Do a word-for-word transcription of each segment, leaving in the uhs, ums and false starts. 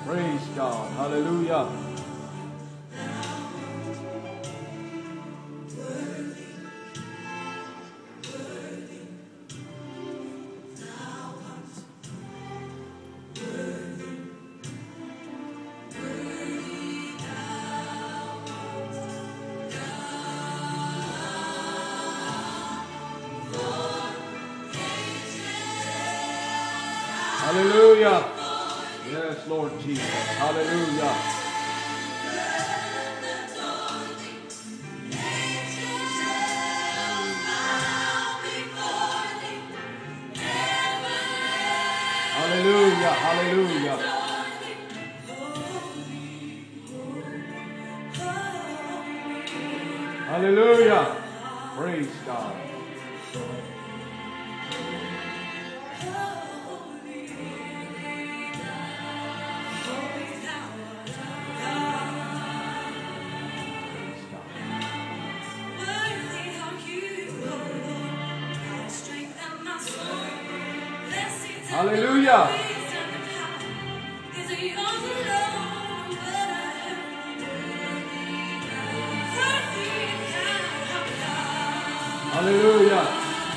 Praise God. Hallelujah. Hallelujah. Yes, Lord Jesus. Hallelujah. Hallelujah. Hallelujah. Hallelujah. Praise God. Hallelujah. Hallelujah.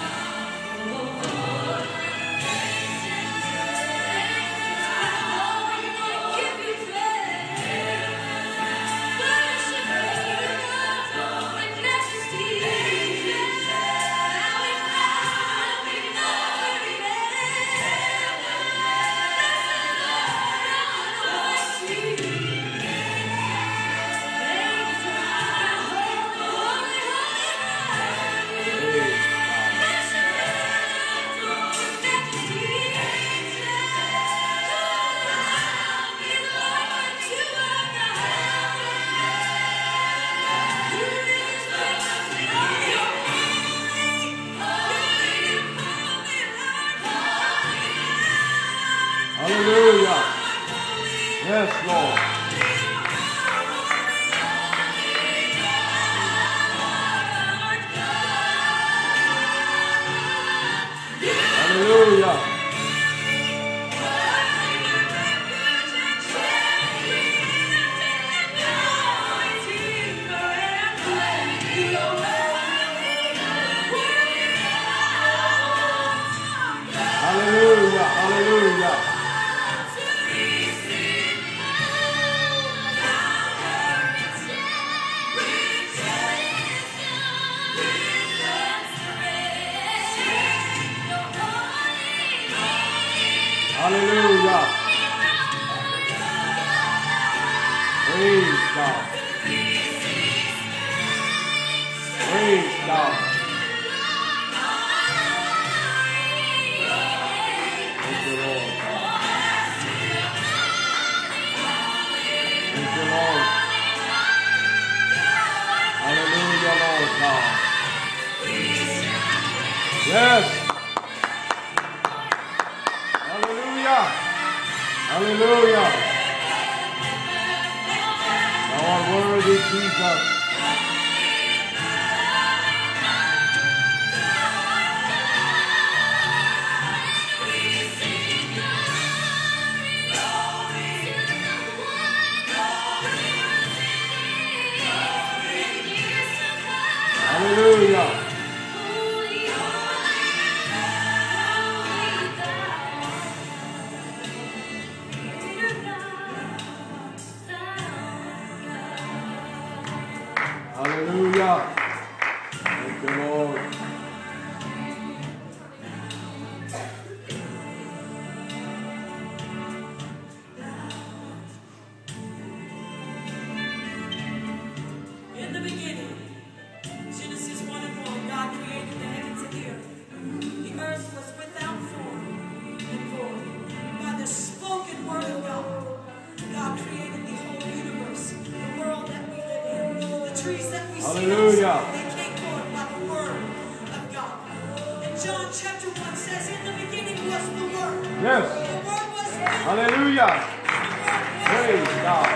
Hallelujah. Yes, Lord. Hallelujah. Hallelujah. Hallelujah. Hallelujah. Praise God. Praise God. Thank you, Lord. Thank you, Lord. Hallelujah, Lord God. Yes. Hallelujah. Thou art worthy, Jesus. Hallelujah. Hallelujah. Thank you, Lord. In the beginning, Genesis one and one, God created the heavens and the earth. The earth was without form and void. By the spoken word of God, God created the whole universe, the world that we live in, the trees that we see. Hallelujah. They came forth by the word of God. And John chapter one says, in the beginning was the word. Yes. The word was with God. Hallelujah. Praise God.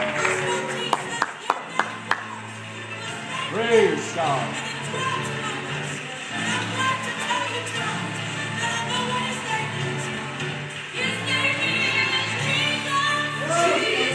Praise God. Jesus.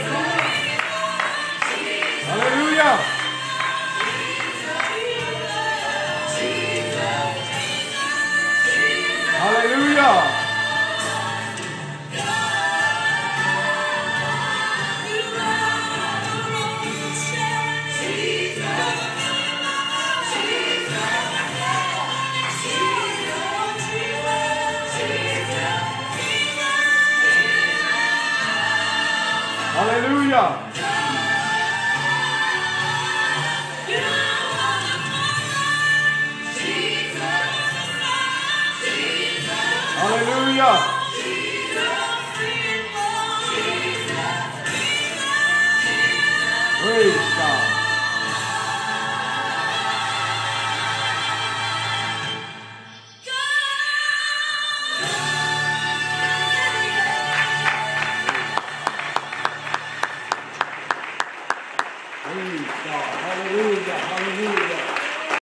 Hallelujah. Hallelujah. Praise God. Praise God. Hallelujah. Hallelujah.